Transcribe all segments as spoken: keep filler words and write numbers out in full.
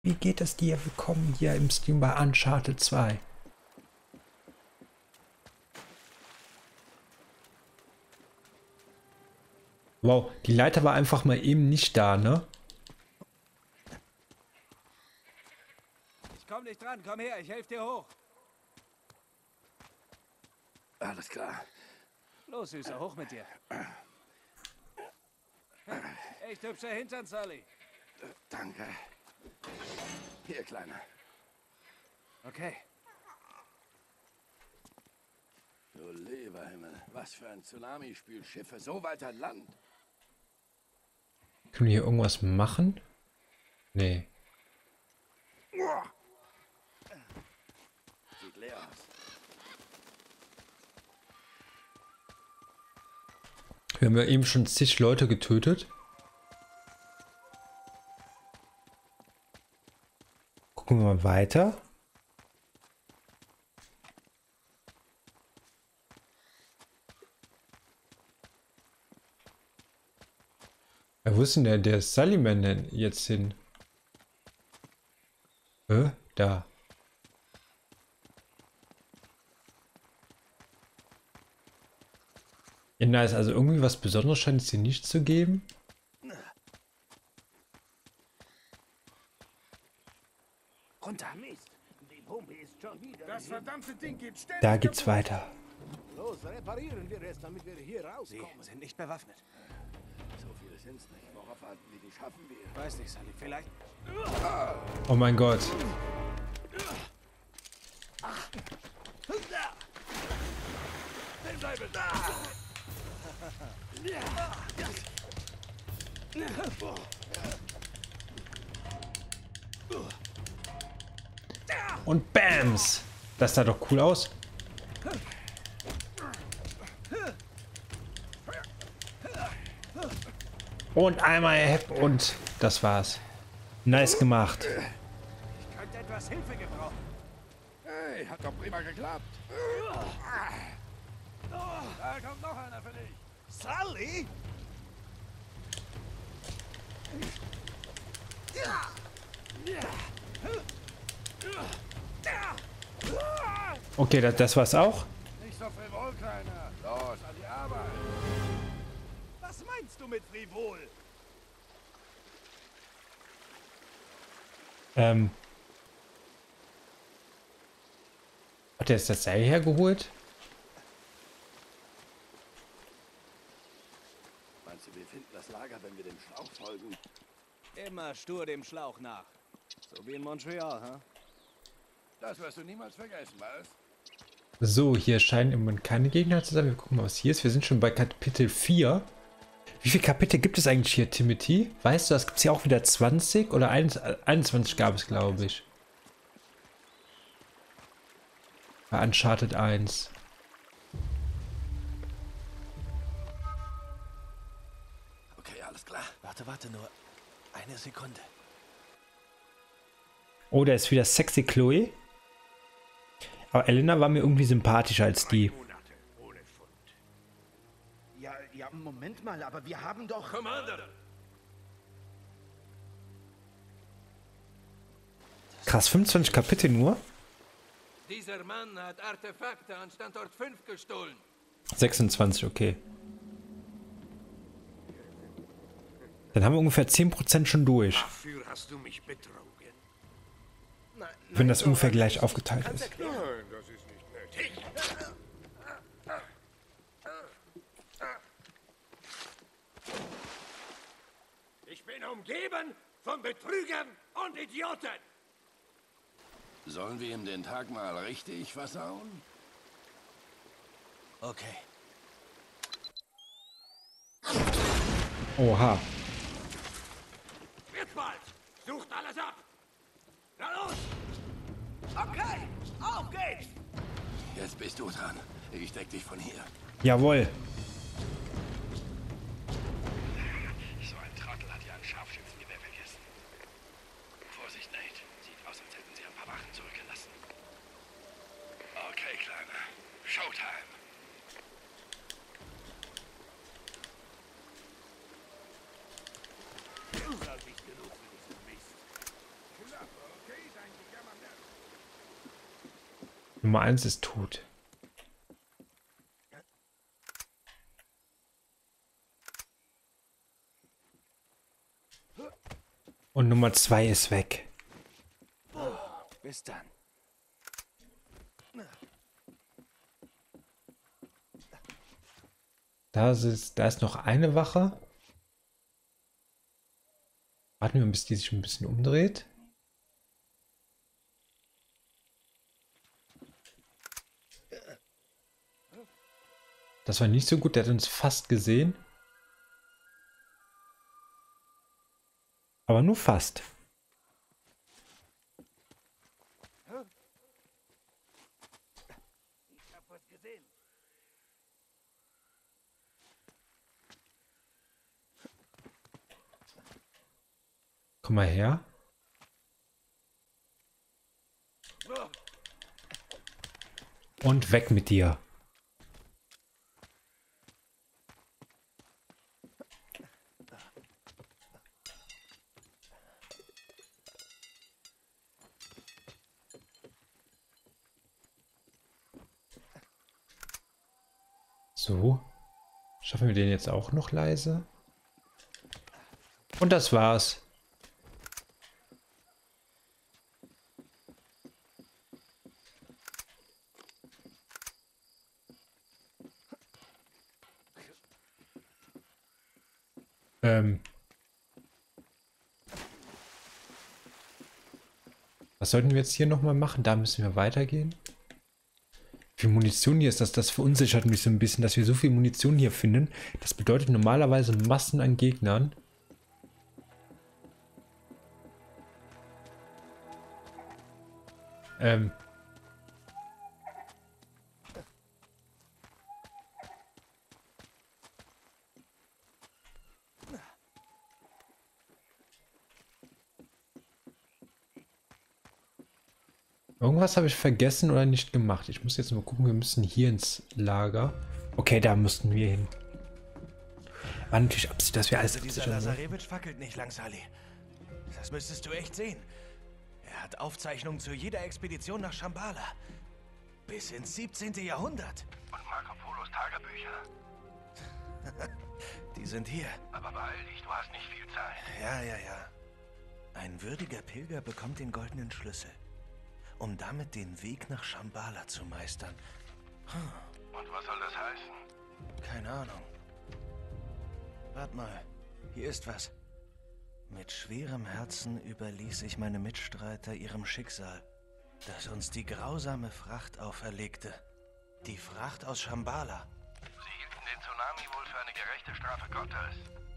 Wie geht es dir? Willkommen hier im Stream bei Uncharted zwei. Wow, die Leiter war einfach mal eben nicht da, ne? Ich komm nicht dran, komm her, ich helfe dir hoch. Alles klar. Los, Süßer, hoch mit dir. Echt hübscher Hintern, Sully. Danke. Hier, Kleiner. Okay. Du lieber Himmel, was für ein Tsunami spült Schiffe so weit an Land. Können wir hier irgendwas machen? Nee. Sieht leer aus. Wir haben ja eben schon zig Leute getötet. Gucken wir mal weiter. Ja, wo ist denn der, der Sullyman denn jetzt hin? Hä? Da. Ja, nice. Also irgendwie was Besonderes scheint es hier nicht zu geben. Runter, Mist. Die Pumpe ist schon wieder. Das verdammte Ding geht ständig. Da geht's weiter. Los, reparieren wir es, damit wir hier rauskommen. Sie sind nicht bewaffnet. So viele sind's nicht. Worauf warten wir? Die schaffen wir. Weiß nicht, Sully, vielleicht. Oh mein Gott. Bleibe da! Und Bams! Das sah doch cool aus. Und einmal Hep und das war's. Nice gemacht. Ich könnte etwas Hilfe gebrauchen. Hey, hat doch prima geklappt. Da kommt noch einer für dich. Sully? Okay, das, das war's auch. Nicht so frivol, Kleiner. Los, an die Arbeit. Was meinst du mit frivol? Ähm. Hat er jetzt das Seil hergeholt? Meinst du, wir finden das Lager, wenn wir dem Schlauch folgen? Immer stur dem Schlauch nach. So wie in Montreal, ha? Das wirst du niemals vergessen, was? So, hier scheinen im Moment keine Gegner zu sein. Wir gucken mal, was hier ist. Wir sind schon bei Kapitel vier. Wie viele Kapitel gibt es eigentlich hier, Timothy? Weißt du, das gibt es ja auch wieder zwanzig oder einundzwanzig gab es, glaube ich. Bei Uncharted eins. Okay, alles klar. Warte, warte nur. Eine Sekunde. Oh, da ist wieder sexy Chloe. Aber Elena war mir irgendwie sympathischer als die. Monate ohne Fund. Ja, ja, Moment mal, aber wir haben doch... Commander! Krass, fünfundzwanzig Kapitel nur. Dieser Mann hat Artefakte an Standort fünf gestohlen. sechsundzwanzig, okay. Dann haben wir ungefähr zehn Prozent schon durch. Dafür hast du mich betrogen. Nein, Wenn nein, das so, ungefähr also gleich ich- aufgeteilt ich kann's ist. erklären. Nein, das ist nicht nötig. Ich bin umgeben von Betrügern und Idioten. Sollen wir ihm den Tag mal richtig versauen? Okay. Oha. Wird bald. Sucht alles ab. Na los. Okay, auf geht's! Jetzt bist du dran. Ich deck dich von hier. Jawohl. So ein Trottel hat ja ein Scharfschützengewehr vergessen. Vorsicht, Nate. Sieht aus, als hätten sie ein paar Wachen zurückgelassen. Okay, Kleiner. Showtime. Du bist nicht genug für diesen Mist. Knapp, Nummer eins ist tot. Und Nummer zwei ist weg. Bis dann. Da ist, da ist noch eine Wache. Warten wir, bis die sich ein bisschen umdreht. Das war nicht so gut, der hat uns fast gesehen. Aber nur fast. Ich hab was gesehen. Komm mal her. Und weg mit dir. So. Schaffen wir den jetzt auch noch leise? Und das war's. Ähm. Was sollten wir jetzt hier nochmal machen? Da müssen wir weitergehen. Wie viel Munition hier ist das? Das verunsichert mich so ein bisschen, dass wir so viel Munition hier finden. Das bedeutet normalerweise Massen an Gegnern. Ähm. Irgendwas habe ich vergessen oder nicht gemacht. Ich muss jetzt mal gucken, wir müssen hier ins Lager. Okay, da mussten wir hin. War natürlich Absicht, dass wir alles Also dieser absichern, ne? Lazarevich fackelt nicht lang, Sally. Das müsstest du echt sehen. Er hat Aufzeichnungen zu jeder Expedition nach Shambhala. Bis ins siebzehnte. Jahrhundert. Und Marco Polos Tagebücher. Die sind hier. Aber beeil dich, du hast nicht viel Zeit. Ja, ja, ja. Ein würdiger Pilger bekommt den goldenen Schlüssel, um damit den Weg nach Shambhala zu meistern. Und was soll das heißen? Keine Ahnung. Wart mal, hier ist was. Mit schwerem Herzen überließ ich meine Mitstreiter ihrem Schicksal, das uns die grausame Fracht auferlegte. Die Fracht aus Shambhala. Sie hielten den Tsunami wohl für eine gerechte Strafe Gottes.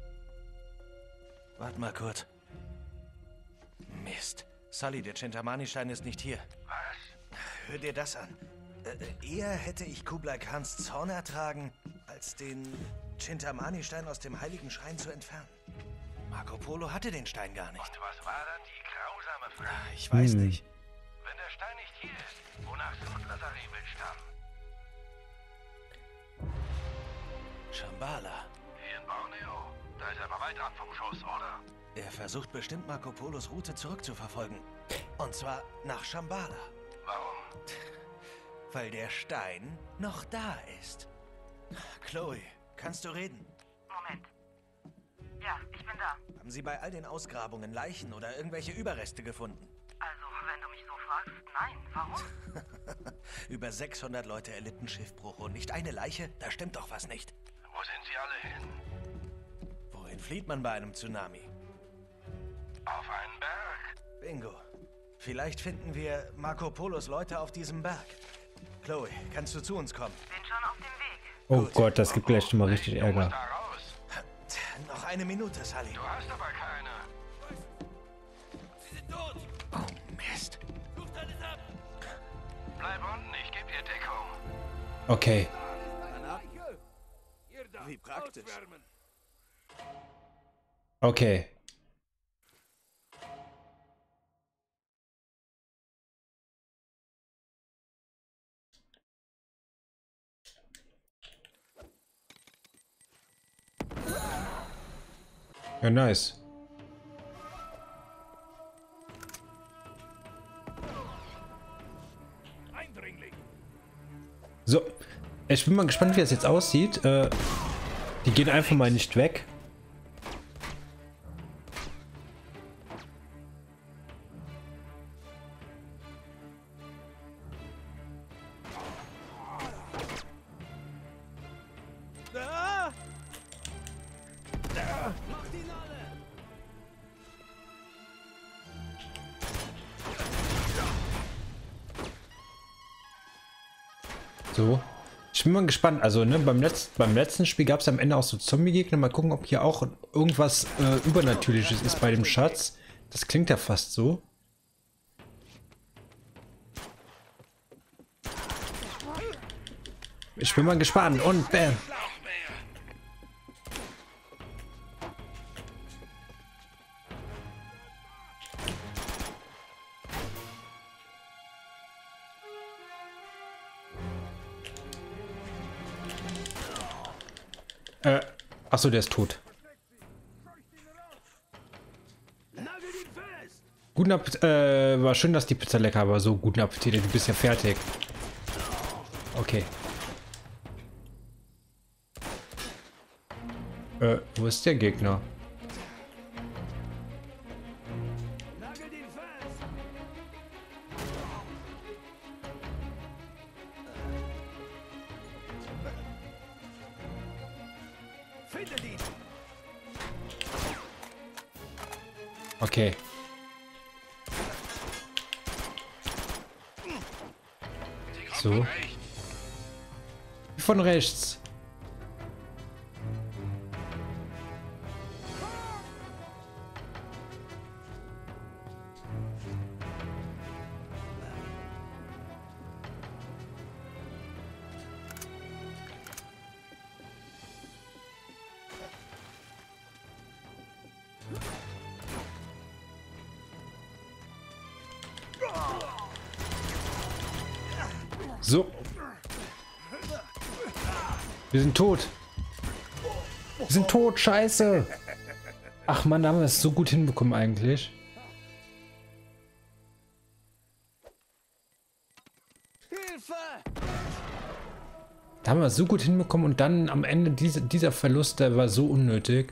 Wart mal kurz. Mist. Sully, der Chintamani-Stein ist nicht hier. Was? Hör dir das an. Äh, eher hätte ich Kublai Khans Zorn ertragen, als den Chintamani-Stein aus dem heiligen Schrein zu entfernen. Marco Polo hatte den Stein gar nicht. Und was war dann die grausame Frage? Ich weiß Hm. nicht. Wenn der Stein nicht hier ist, wonach sucht Lazarevich dann? Shambhala. Hier in Borneo. Da ist er aber weit ab vom Schuss, oder? Er versucht bestimmt Marco Polos Route zurückzuverfolgen. Und zwar nach Shambhala. Warum? Weil der Stein noch da ist. Chloe, kannst du reden? Moment. Ja, ich bin da. Haben Sie bei all den Ausgrabungen Leichen oder irgendwelche Überreste gefunden? Also, wenn du mich so fragst, nein. Warum? Über sechshundert Leute erlitten Schiffbruch und nicht eine Leiche? Da stimmt doch was nicht. Wo sind sie alle hin? Wohin flieht man bei einem Tsunami? Auf einen Berg. Bingo. Vielleicht finden wir Marco Polos Leute auf diesem Berg. Chloe, kannst du zu uns kommen? Bin schon auf dem Weg. Oh Gut. Gott, das gibt gleich schon mal richtig Du musst Ärger. da raus. Noch eine Minute, Sully. Du hast aber keine. Sie sind tot. Oh, Mist. Sucht alles ab. Bleib unten, ich gebe dir Deckung. Okay. Ihr da. Wie praktisch. Auswärmen. Okay. Ja, nice. Eindringling. So, ich bin mal gespannt, wie das jetzt aussieht. Äh, die gehen einfach mal nicht weg. So. Ich bin mal gespannt. Also, ne, beim, Letz-, beim letzten Spiel gab es am Ende auch so Zombie-Gegner. Mal gucken, ob hier auch irgendwas äh, Übernatürliches ist bei dem Schatz. Das klingt ja fast so. Ich bin mal gespannt. Und bam. Äh, achso, der ist tot. Guten Appetit. Äh, war schön, dass die Pizza lecker war. So, guten Appetit. Du bist ja fertig. Okay. Äh, wo ist der Gegner? Okay. So. Von rechts. So. Wir sind tot. Wir sind tot, scheiße. Ach man, da haben wir es so gut hinbekommen eigentlich. Da haben wir es so gut hinbekommen und dann am Ende diese, dieser Verlust, der war so unnötig.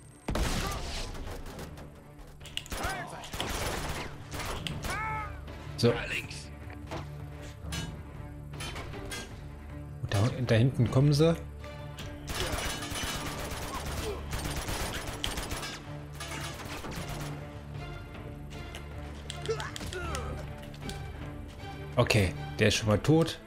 So. Da, da hinten kommen sie. Okay, der ist schon mal tot.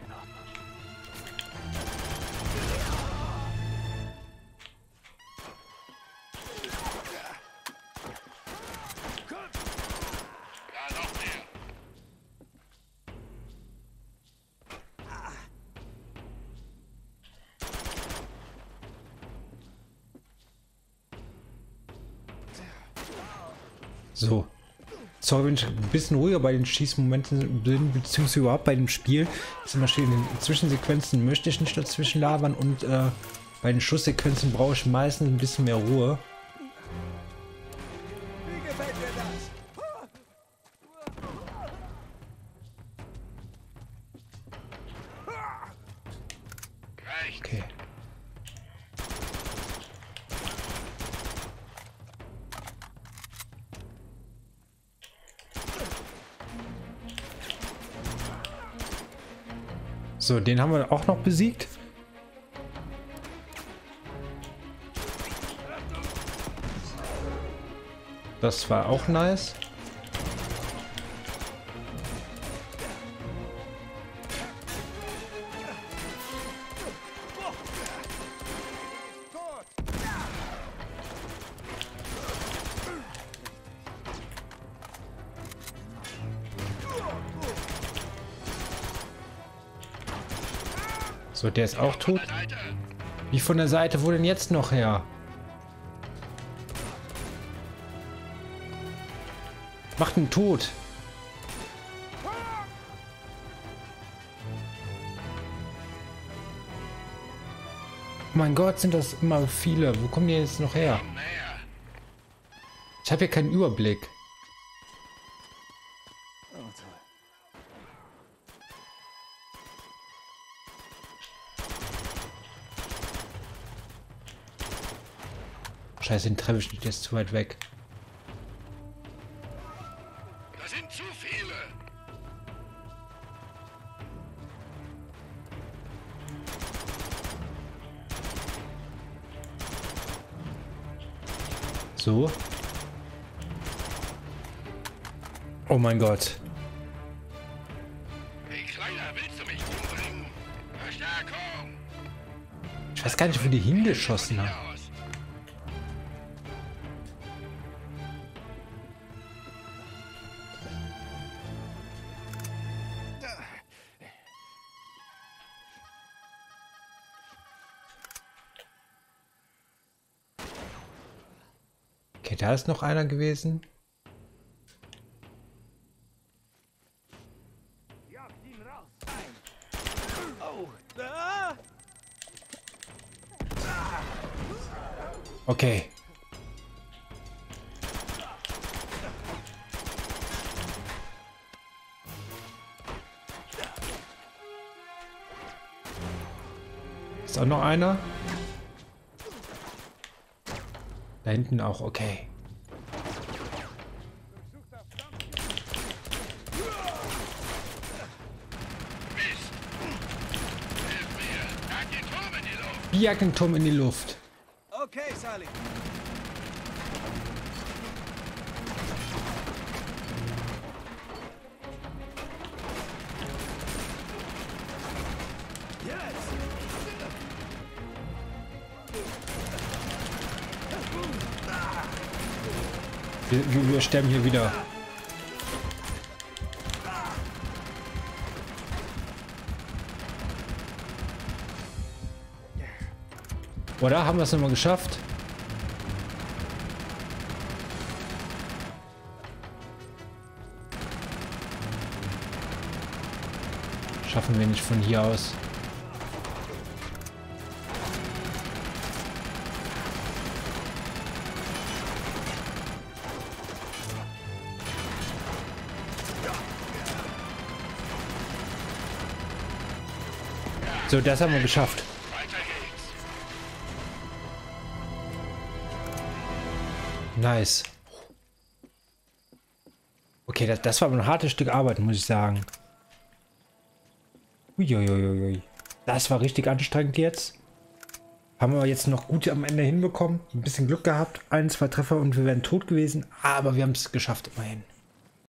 So. Sorry, wenn ich ein bisschen ruhiger bei den Schießmomenten bin, beziehungsweise überhaupt bei dem Spiel. Zum Beispiel in den Zwischensequenzen möchte ich nicht dazwischen labern und äh, bei den Schusssequenzen brauche ich meistens ein bisschen mehr Ruhe. Wie gefällt dir das? Okay. So, den haben wir auch noch besiegt. Das war auch nice. So, der ist auch tot. Wie von der Seite? Wo denn jetzt noch her? Macht ihn tot. Oh mein Gott, sind das immer viele. Wo kommen die jetzt noch her? Ich habe hier keinen Überblick. Scheiße, den treffe ich nicht, der ist zu weit weg. Das sind zu viele. So. Oh mein Gott. Hey Kleiner, willst du mich umbringen? Verstärkung! Ich weiß gar nicht, wo die hingeschossen haben. Okay, da ist noch einer gewesen. Okay. Ist auch noch einer? Da hinten auch, okay. Jagdenturm in die Luft. Okay, Sally. Wir, wir, wir sterben hier wieder. Oder? Haben wir es nochmal geschafft? Schaffen wir nicht von hier aus. So, das haben wir geschafft. Nice. Okay, das, das war ein hartes Stück Arbeit, muss ich sagen. Uiuiuiui. Das war richtig anstrengend jetzt. Haben wir jetzt noch gut am Ende hinbekommen. Ein bisschen Glück gehabt. Ein, zwei Treffer und wir wären tot gewesen. Aber wir haben es geschafft immerhin.